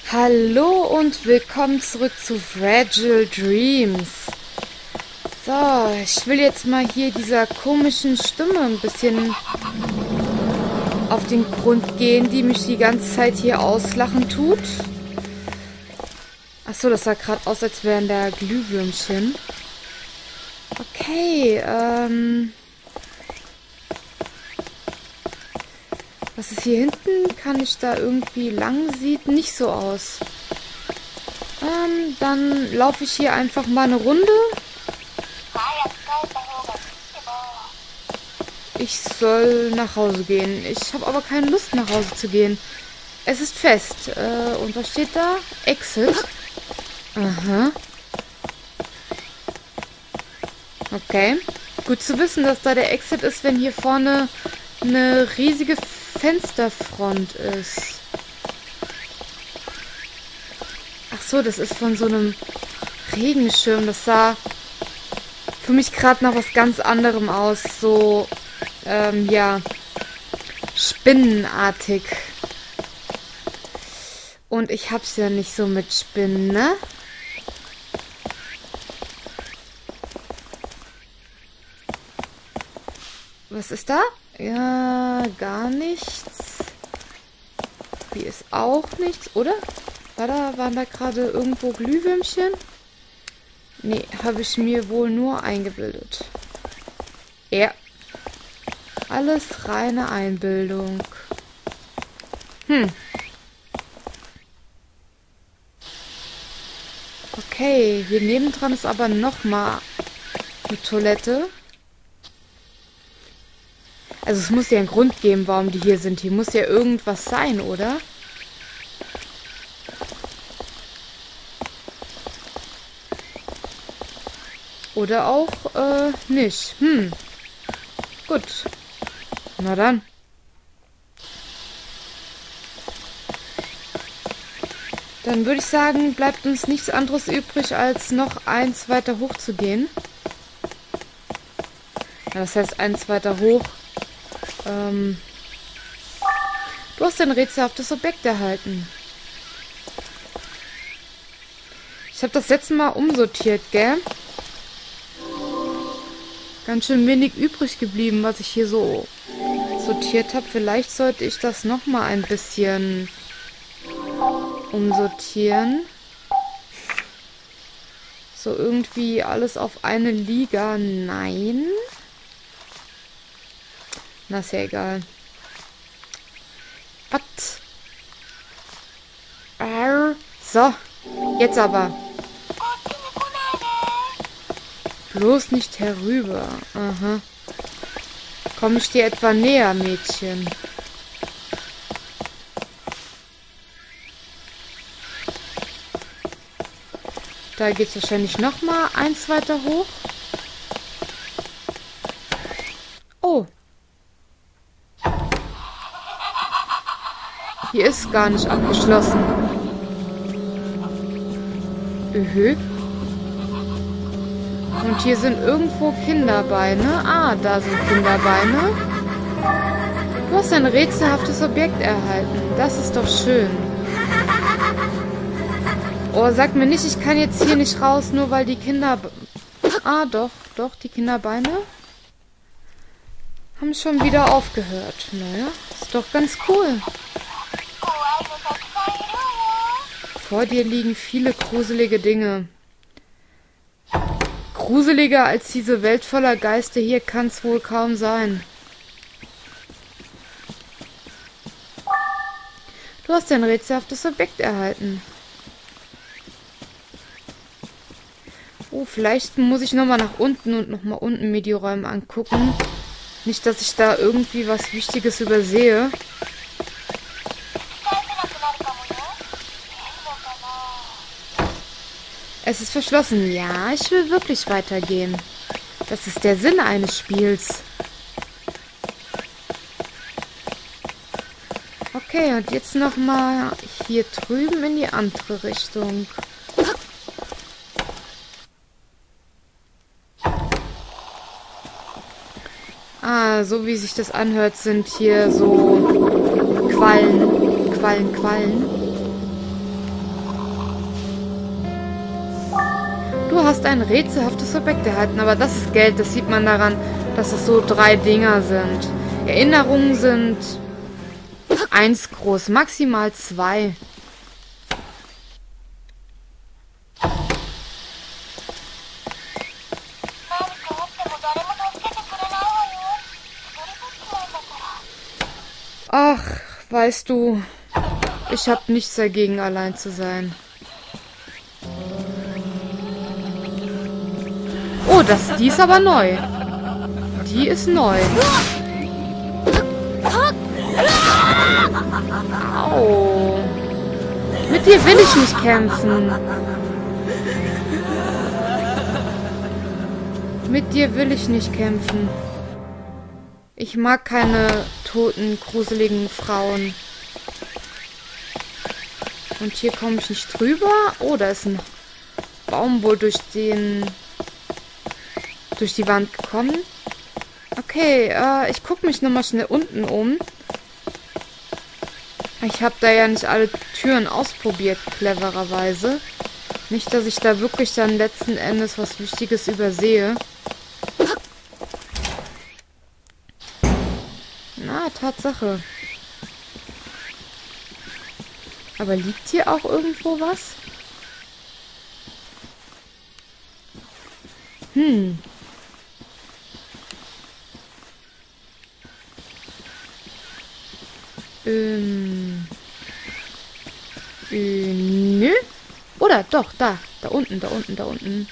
Hallo und willkommen zurück zu Fragile Dreams. So, ich will jetzt mal hier dieser komischen Stimme ein bisschen auf den Grund gehen, die mich die ganze Zeit hier auslachen tut. Achso, das sah gerade aus, als wären da Glühwürmchen. Okay, was ist hier hinten? Kann ich da irgendwie lang? Sieht nicht so aus. Dann laufe ich hier einfach mal eine Runde. Ich soll nach Hause gehen. Ich habe aber keine Lust, nach Hause zu gehen. Es ist fest. Und was steht da? Exit. Aha. Okay. Gut zu wissen, dass da der Exit ist, wenn hier vorne eine riesige Fensterfront ist. Ach so, das ist von so einem Regenschirm. Das sah für mich gerade nach was ganz anderem aus. So, ja, spinnenartig. Und ich hab's ja nicht so mit Spinnen, ne? Was ist da? Ja, gar nichts. Hier ist auch nichts, oder? Waren da gerade irgendwo Glühwürmchen? Nee, habe ich mir wohl nur eingebildet. Ja. Alles reine Einbildung. Okay, hier nebendran ist aber nochmal eine Toilette. Also es muss ja einen Grund geben, warum die hier sind. Hier muss ja irgendwas sein, oder? Oder auch, nicht. Gut. Na dann. Dann würde ich sagen, bleibt uns nichts anderes übrig, als noch eins weiter hoch zu gehen. Ja, das heißt, eins weiter hoch. Du hast ein rätselhaftes Objekt erhalten. Ich habe das letzte Mal umsortiert, gell? Ganz schön wenig übrig geblieben, was ich hier so sortiert habe. Vielleicht sollte ich das nochmal ein bisschen umsortieren. So irgendwie alles auf eine Liga. Nein. Na, ist ja egal. Was? So, jetzt aber. Bloß nicht herüber. Aha. Komme ich dir etwa näher, Mädchen? Da geht's wahrscheinlich noch mal eins weiter hoch. Oh. Hier ist gar nicht abgeschlossen. Und hier sind irgendwo Kinderbeine. Ah, da sind Kinderbeine. Du hast ein rätselhaftes Objekt erhalten. Das ist doch schön. Oh, sag mir nicht, ich kann jetzt hier nicht raus, nur weil die Kinder... Ah, doch, die Kinderbeine haben schon wieder aufgehört. Naja, ist doch ganz cool. Vor dir liegen viele gruselige Dinge. Gruseliger als diese Welt voller Geister hier kann's wohl kaum sein. Du hast ein rätselhaftes Objekt erhalten. Oh, vielleicht muss ich nochmal nach unten und nochmal unten mir die Räume angucken. Nicht, dass ich da irgendwie was Wichtiges übersehe. Es ist verschlossen. Ja, ich will wirklich weitergehen. Das ist der Sinn eines Spiels. Okay, und jetzt nochmal hier drüben in die andere Richtung. Ah, so wie sich das anhört, sind hier so Quallen. hast ein rätselhaftes Objekt erhalten, aber das ist Geld. Das sieht man daran, dass es so 3 Dinger sind. Erinnerungen sind 1 groß, maximal 2. Ach, weißt du, ich habe nichts dagegen, allein zu sein. Oh, die ist aber neu. Die ist neu. Au. Mit dir will ich nicht kämpfen. Mit dir will ich nicht kämpfen. Ich mag keine toten, gruseligen Frauen. Und hier komme ich nicht drüber. Oh, da ist ein Baum wohl durch die Wand gekommen. Okay, ich gucke mich nochmal schnell unten um. Ich habe da ja nicht alle Türen ausprobiert, clevererweise. Nicht, dass ich da wirklich dann letzten Endes was Wichtiges übersehe. Na, Tatsache. Aber liegt hier auch irgendwo was? Nö. Oder doch, da. Da unten, da unten, da unten.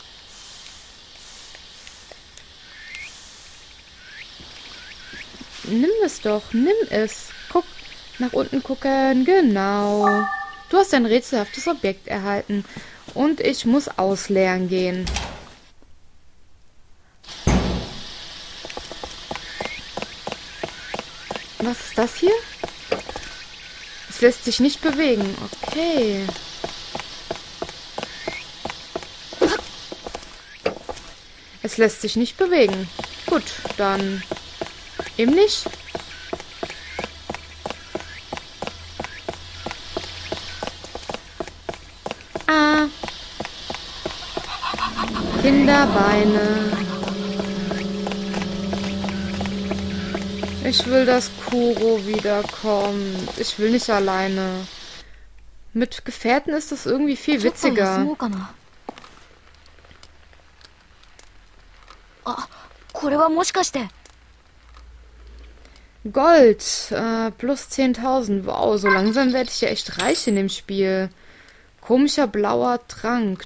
Nimm es doch, nimm es. Guck, nach unten gucken, genau. Du hast ein rätselhaftes Objekt erhalten. Und ich muss ausleeren gehen. Was ist das hier? Es lässt sich nicht bewegen. Okay. Es lässt sich nicht bewegen. Gut, dann eben nicht. Ah. Kinderbeine. Ich will, dass Kuro wiederkommt. Ich will nicht alleine. Mit Gefährten ist das irgendwie viel witziger. Gold. Plus 10.000. Wow, so langsam werde ich ja echt reich in dem Spiel. Komischer blauer Trank.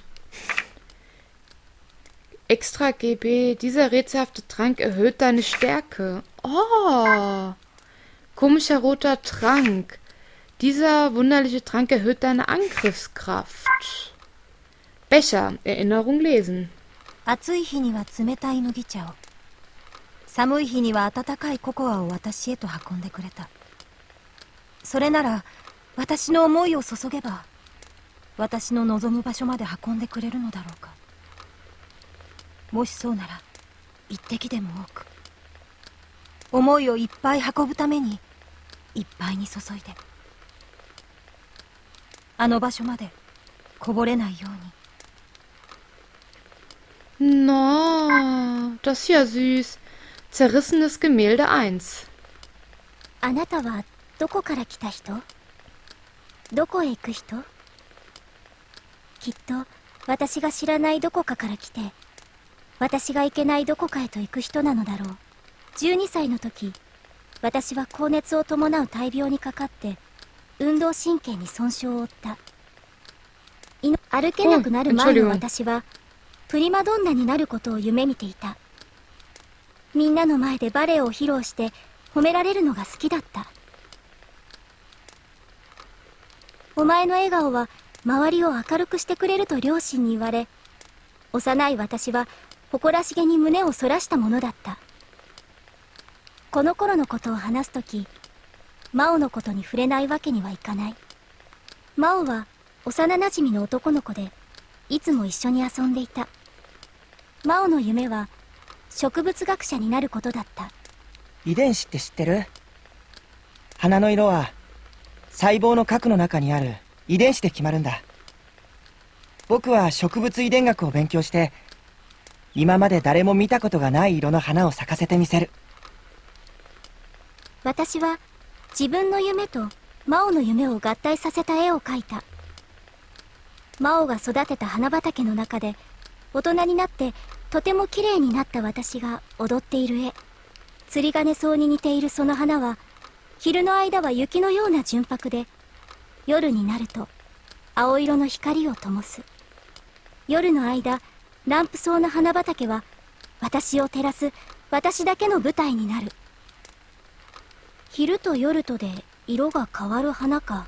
Extra GB. Dieser rätselhafte Trank erhöht deine Stärke. Oh. Komischer roter Trank. Dieser wunderliche Trank erhöht deine Angriffskraft. Becher. Erinnerung lesen. 暑い日には冷たい麦茶を、寒い日には温かいココアを私へと運んでくれた。それなら私の思いを注げば、私の望む場所まで運んでくれるのだろうか。もしそうなら一滴でも多く、思いをいっぱい運ぶためにいっぱいに注いで、あの場所までこぼれないように。 No, das ist ja süß. Zerrissenes Gemälde 1. あなたはどこから来た人？どこへ行く人？きっと私が知らないどこかから来て、私が行けないどこかへと行く人なのだろう。12歳の時、私は高熱を伴う大病にかかって運動神経に損傷を負った。歩けなくなる前の私はプリマドンナになることを夢見ていた。みんなの前でバレエを披露して褒められるのが好きだった。お前の笑顔は周りを明るくしてくれると両親に言われ、幼い私は誇らしげに胸をそらしたものだった。この頃のことを話すとき、マオのことに触れないわけにはいかない。マオは幼なじみの男の子で、いつも一緒に遊んでいた。マオの夢は植物学者になることだった。 遺伝子って知ってる？花の色は細胞の核の中にある遺伝子で決まるんだ。 僕は植物遺伝学を勉強して、今まで誰も見たことがない色の花を咲かせてみせる。 私は自分の夢とマオの夢を合体させた絵を描いた。マオが育てた花畑の中で大人になってとても綺麗になった私が踊っている絵。釣り鐘草に似ているその花は、昼の間は雪のような純白で、夜になると青色の光を灯す。夜の間、ランプ草の花畑は私を照らす私だけの舞台になる。昼と夜とで色が変わる花か。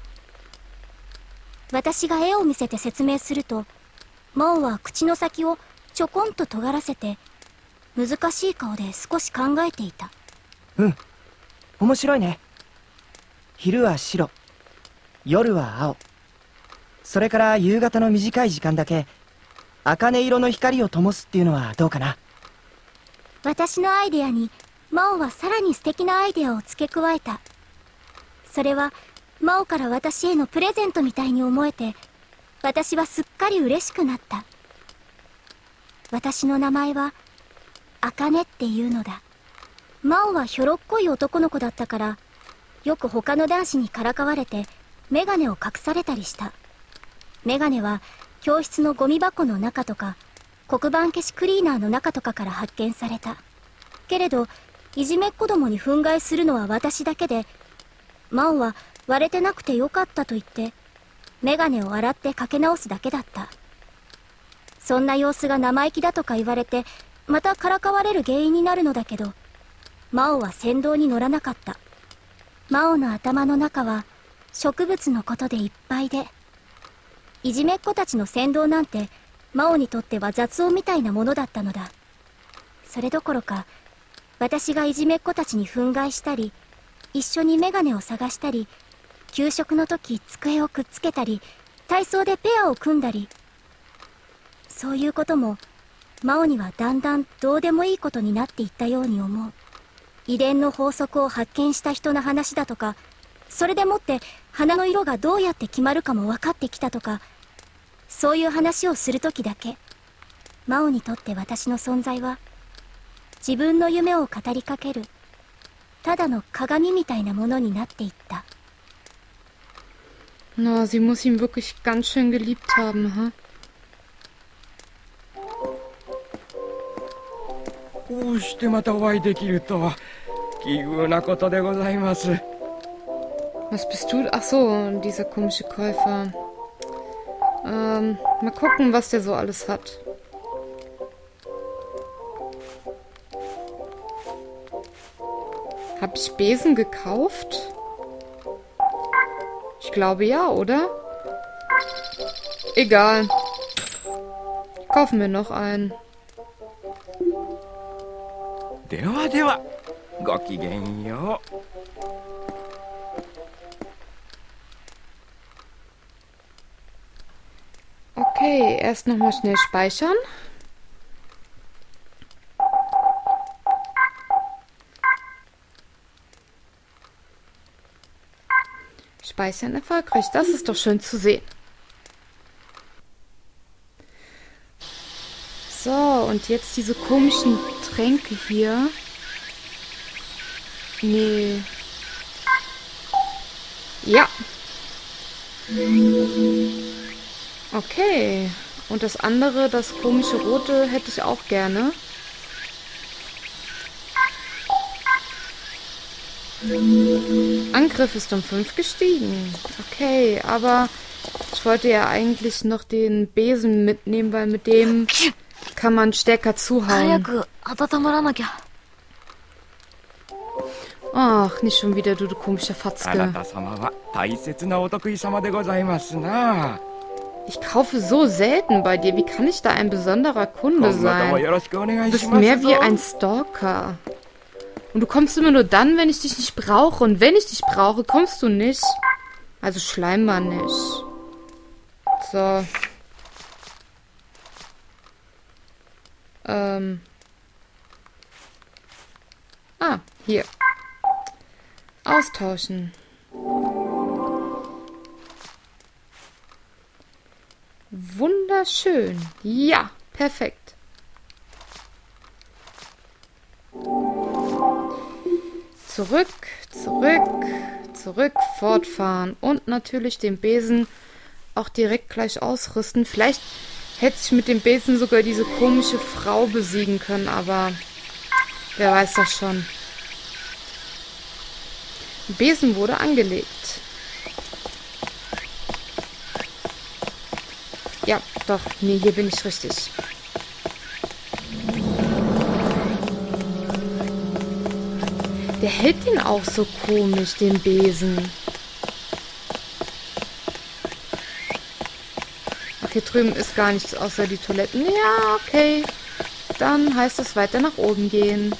私が絵を見せて説明すると、マオは口の先をちょこんと尖らせて、難しい顔で少し考えていた。 うん、面白いね。昼は白、夜は青、それから夕方の短い時間だけ茜色の光を灯すっていうのはどうかな。 私のアイデアにマオはさらに素敵なアイデアを付け加えた。それはマオから私へのプレゼントみたいに思えて、私はすっかり嬉しくなった。私の名前は茜っていうのだ。マオはひょろっこい男の子だったから、よく他の男子にからかわれてメガネを隠されたりした。メガネは教室のゴミ箱の中とか黒板消しクリーナーの中とかから発見された。けれどいじめっ子供に憤慨するのは私だけで、マオは割れてなくてよかったと言ってメガネを洗ってかけ直すだけだった。そんな様子が生意気だとか言われてまたからかわれる原因になるのだけど、マオは先導に乗らなかった。マオの頭の中は植物のことでいっぱいで、いじめっ子たちの先導なんてマオにとっては雑音みたいなものだったのだ。それどころか、私がいじめっ子たちに憤慨したり、一緒にメガネを探したり、給食の時机をくっつけたり、体操でペアを組んだり、そういうこともマオにはだんだんどうでもいいことになっていったように思う。遺伝の法則を発見した人の話だとか、それでもって花の色がどうやって決まるかも分かってきたとか、そういう話をするときだけ、マオにとって私の存在は、自分の夢を語りかける、ただの鏡みたいなものになっていった。 Na, sie muss ihn wirklich ganz schön geliebt haben, ha? こうしてまたお会いできるとは奇遇なことでございます。 Was bist du? Ach so, dieser komische Käufer. Mal gucken, was der so alles hat. Hab ich Besen gekauft? Ich glaube ja, oder? Egal. Kaufen wir noch einen. ではでは、ごきげんよう。 Okay, erst nochmal schnell speichern. Speichern erfolgreich, das ist doch schön zu sehen. So, und jetzt diese komischen Tränke hier. Nee. Ja. Okay. Und das andere, das komische Rote, hätte ich auch gerne. Angriff ist um 5 gestiegen. Okay, aber ich wollte ja eigentlich noch den Besen mitnehmen, weil mit dem kann man stärker zuhauen. Ach, nicht schon wieder, du komischer Fatzke. Ich kaufe so selten bei dir. Wie kann ich da ein besonderer Kunde sein? Du bist mehr wie ein Stalker. Und du kommst immer nur dann, wenn ich dich nicht brauche. Und wenn ich dich brauche, kommst du nicht. Also scheinbar nicht. So. Ah, hier. Austauschen. Wunderschön. Ja, perfekt. Zurück, zurück, zurück, fortfahren. Und natürlich den Besen auch direkt gleich ausrüsten. Vielleicht hätte ich mit dem Besen sogar diese komische Frau besiegen können, aber wer weiß das schon. Der Besen wurde angelegt. Ja, doch. Nee, hier bin ich richtig. Der hält den auch so komisch, den Besen. Ach, hier drüben ist gar nichts außer die Toiletten. Ja, okay. Dann heißt es weiter nach oben gehen.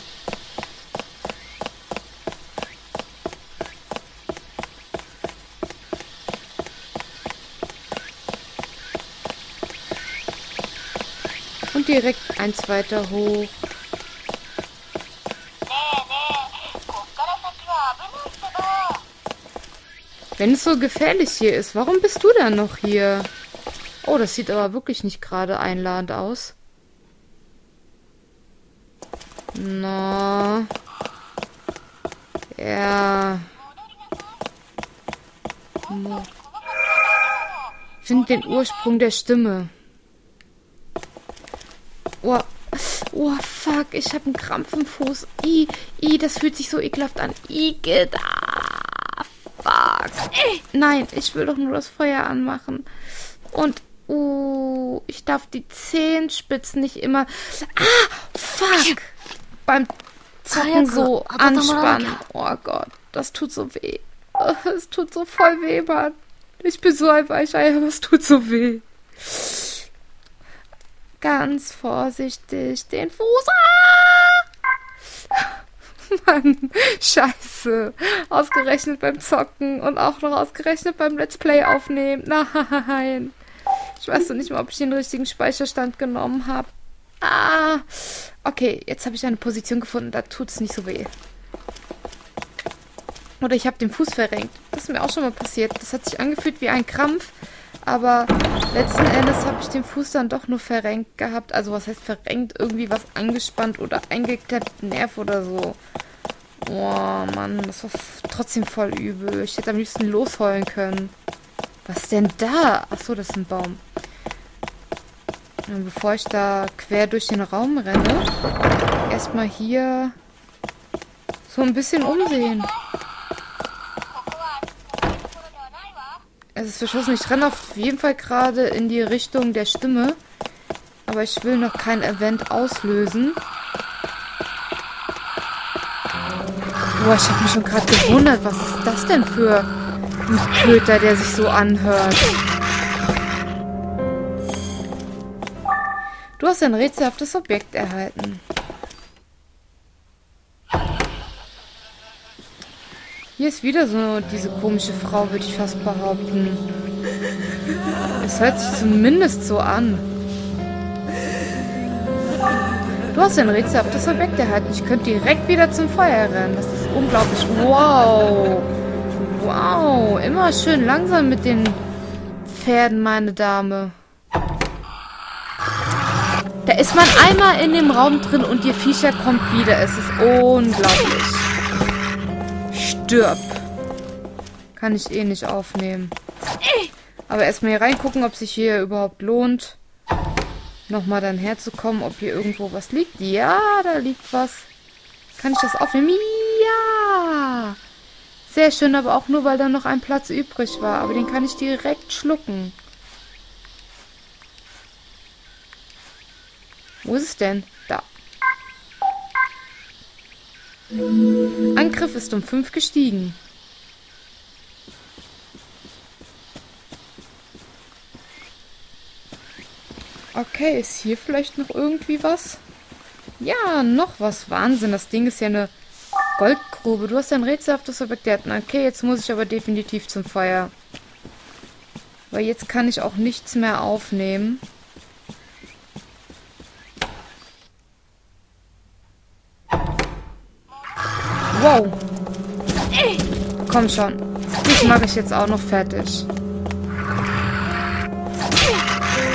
Und direkt eins weiter hoch. Wenn es so gefährlich hier ist, warum bist du dann noch hier? Oh, das sieht aber wirklich nicht gerade einladend aus. Na. Ja. Find den Ursprung der Stimme. Oh, oh fuck, ich habe einen Krampf im Fuß. Das fühlt sich so ekelhaft an. Fuck. Nein, ich will doch nur das Feuer anmachen. Und, ich darf die Zehenspitzen nicht immer... Fuck. Beim Zocken so anspannen. Oh Gott, das tut so weh. Es tut so voll weh, Mann. Ich bin so ein Weichei, aber es tut so weh. Ganz vorsichtig den Fuß. Mann, scheiße. Ausgerechnet beim Zocken und auch noch ausgerechnet beim Let's Play aufnehmen. Nein. Ich weiß noch nicht mal, ob ich den richtigen Speicherstand genommen habe. Okay, jetzt habe ich eine Position gefunden, da tut es nicht so weh. Oder ich habe den Fuß verrenkt. Das ist mir auch schon mal passiert. Das hat sich angefühlt wie ein Krampf. Aber letzten Endes habe ich den Fuß dann doch nur verrenkt gehabt. Also was heißt verrenkt? Irgendwie was angespannt oder eingeklemmt, Nerv oder so. Oh Mann, das war trotzdem voll übel. Ich hätte am liebsten losheulen können. Was denn da? Achso, das ist ein Baum. Und bevor ich da quer durch den Raum renne, erstmal hier so ein bisschen umsehen. Es ist verschlossen. Ich renne auf jeden Fall gerade in die Richtung der Stimme. Aber ich will noch kein Event auslösen. Boah, ich habe mich schon gerade gewundert. Was ist das denn für ein Köter, der sich so anhört? Du hast ein rätselhaftes Objekt erhalten. Hier ist wieder so diese komische Frau, würde ich fast behaupten. Es hört sich zumindest so an. Du hast ein rätselhaftes Objekt erhalten. Ich könnte direkt wieder zum Feuer rennen. Das ist unglaublich. Wow. Wow. Immer schön langsam mit den Pferden, meine Dame. Da ist man einmal in dem Raum drin und ihr Viecher kommt wieder. Es ist unglaublich. Stirb. Kann ich eh nicht aufnehmen. Aber erstmal hier reingucken, ob sich hier überhaupt lohnt, nochmal dann herzukommen, ob hier irgendwo was liegt. Ja, da liegt was. Kann ich das aufnehmen? Ja. Sehr schön, aber auch nur, weil da noch ein Platz übrig war. Aber den kann ich direkt schlucken. Wo ist es denn? Da. Angriff ist um 5 gestiegen. Okay, ist hier vielleicht noch irgendwie was? Ja, noch was. Wahnsinn, das Ding ist ja eine Goldgrube. Du hast ein rätselhaftes Objekt. Okay, jetzt muss ich aber definitiv zum Feuer. Weil jetzt kann ich auch nichts mehr aufnehmen. Wow. Komm schon. Dich mache ich jetzt auch noch fertig.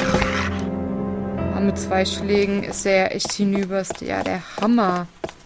mit 2 Schlägen ist er ja echt hinüberst. Ja, der Hammer.